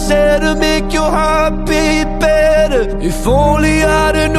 said to make your heart beat better. If only I'd have